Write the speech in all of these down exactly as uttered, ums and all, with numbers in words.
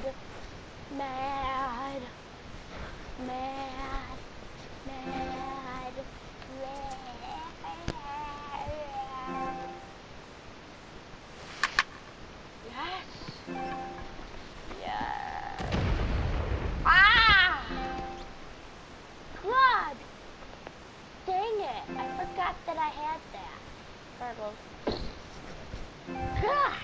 mad, mad, mad, mad. Yes. Yes. Ah! God! Dang it! I forgot that I had that. Turtle. God!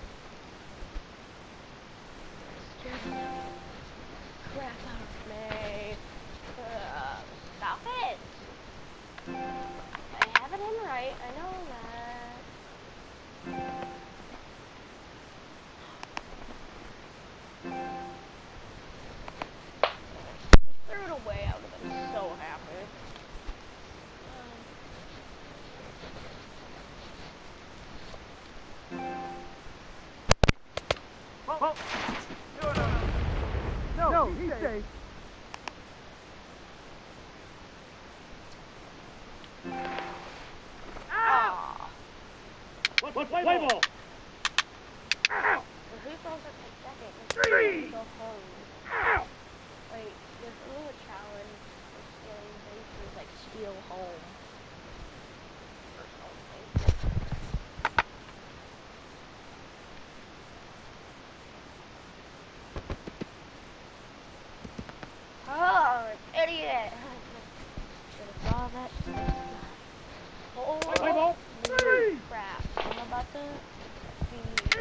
Scared the crap out of me. Uh, stop it! I have it in right. I know that. He threw it away. I would have been so happy. Oh, oh. No, no, no. No, no he's safe. safe. Ah! What, what, play ball? ball. Ow! Well, who throws it to second? Three! Go home. Ow! Like, there's a little challenge for stealing bases, like steal home. Or something. Oh, an idiot! Should have saw that. Oh, play ball. Three! Crap. I'm about to be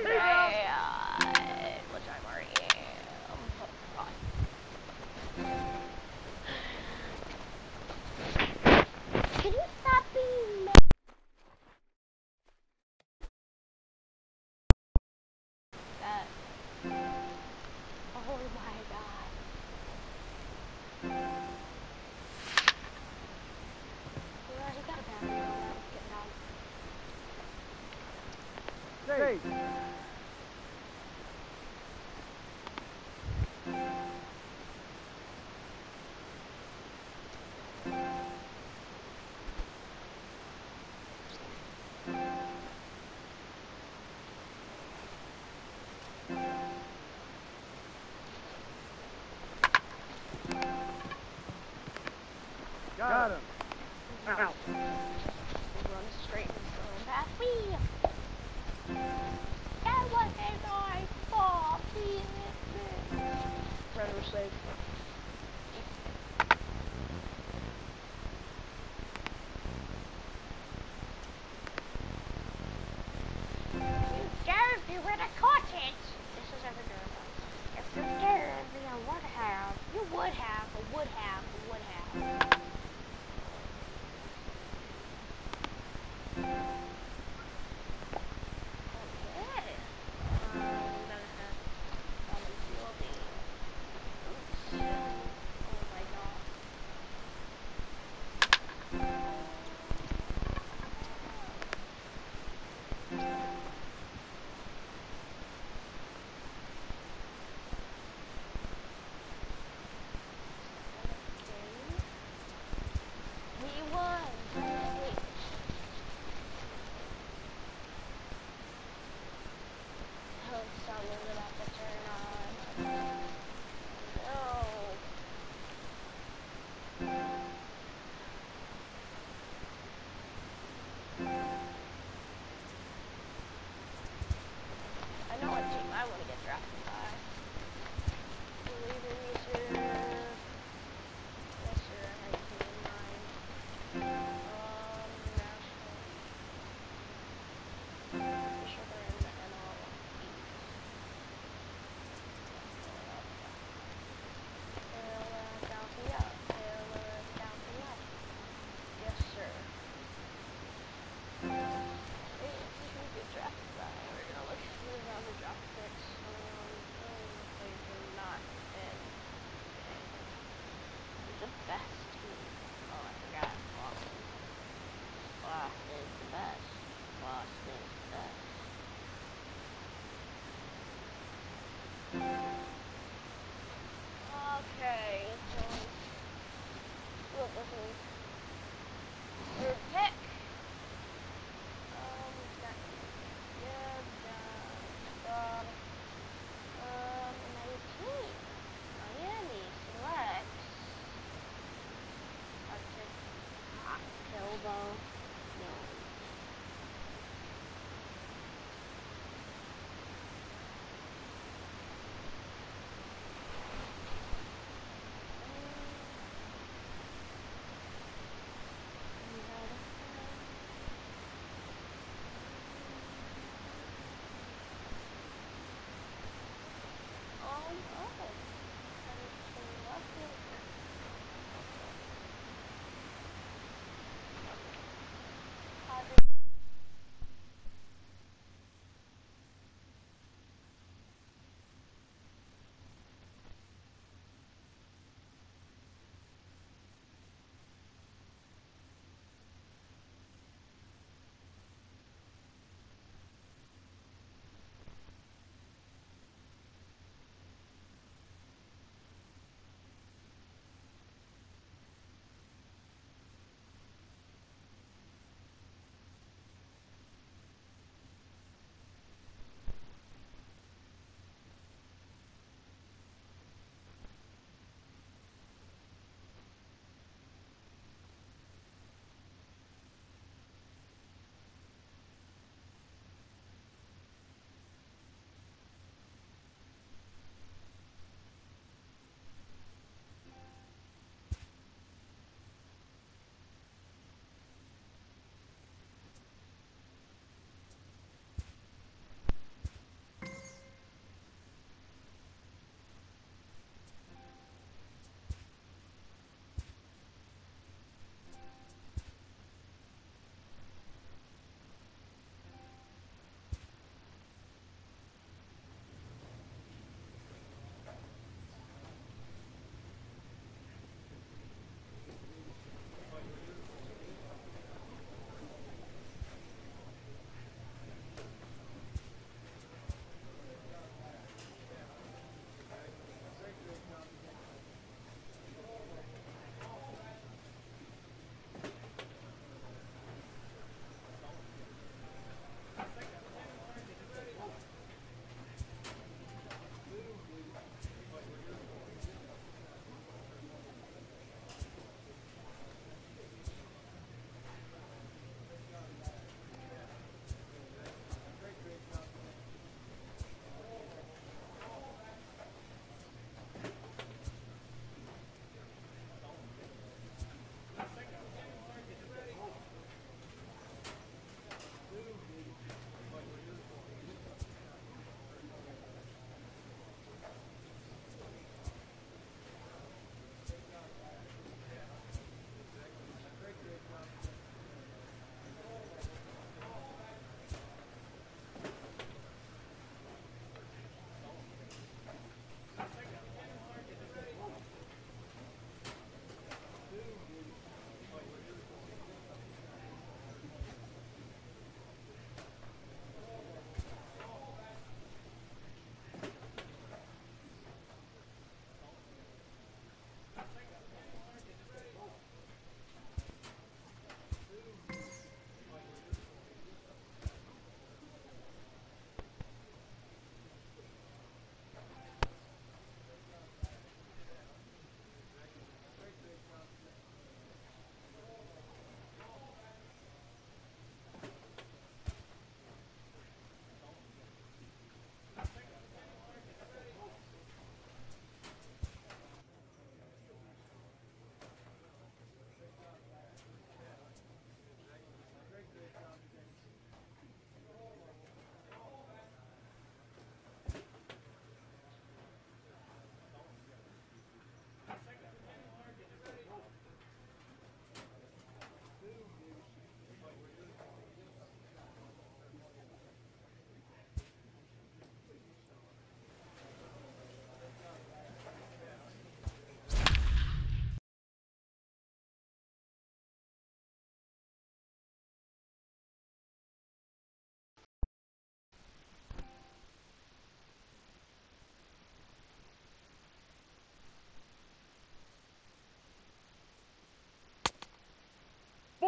mad, which I'm already am. Oh, God. Can you stop being mad? That. Oh my God. Well, he got a battery on that. Let's get it out. Safe.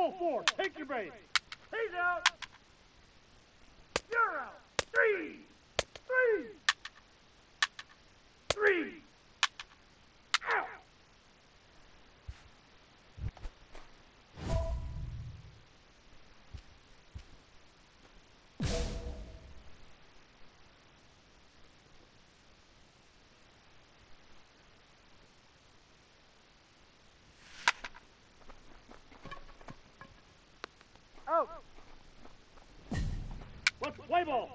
Ball four, take your base. He's out. You're out. Three. Three. Three. Out. Out. Let's play ball.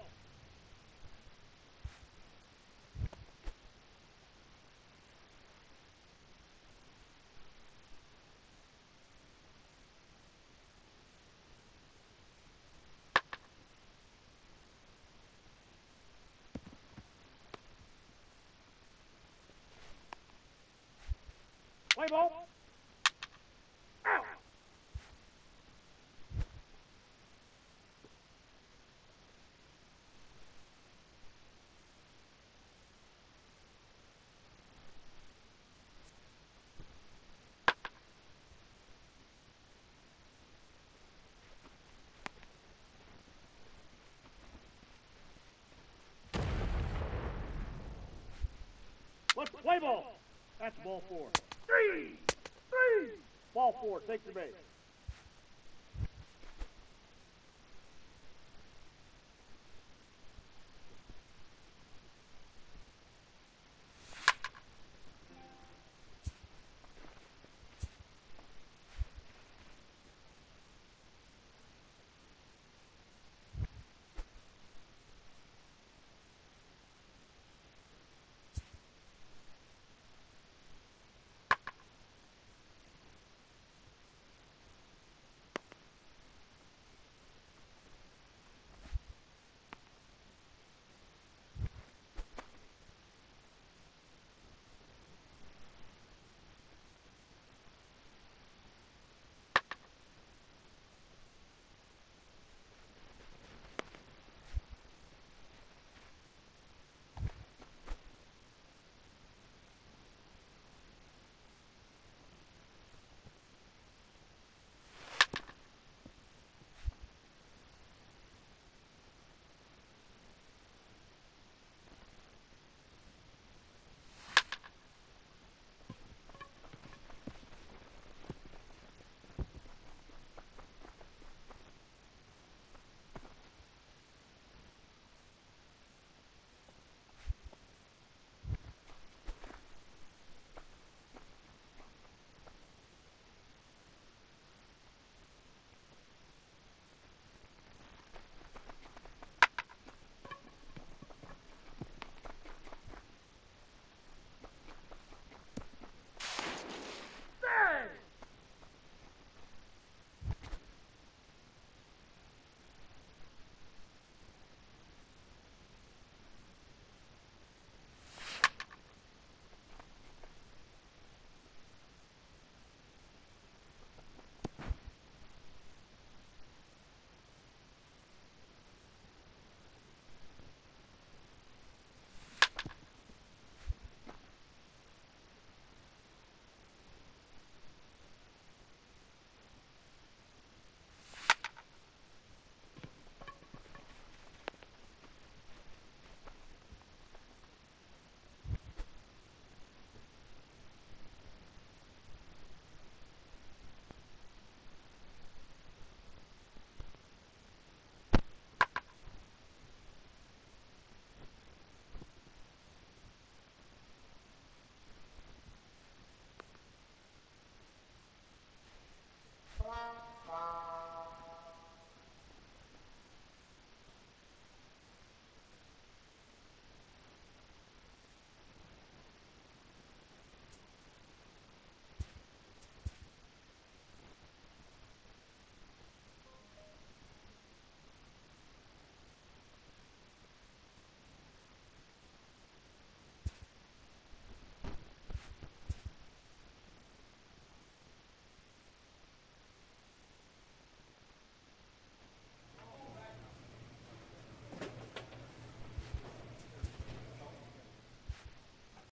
Play ball. Out. Let's play ball. That's ball four. Three. Three. Ball four, take the base.